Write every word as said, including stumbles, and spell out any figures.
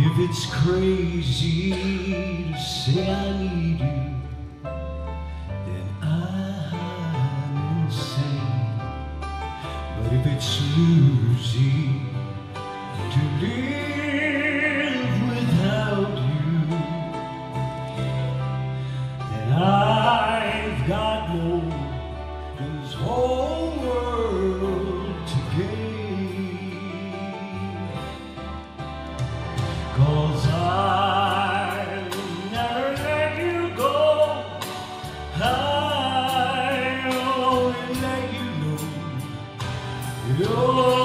If it's crazy to say I need you, then I'm insane. But if it's easy to live without you, then I've got more than this whole world to gain. 'Cause I'll never let you go. I'll only let you know you're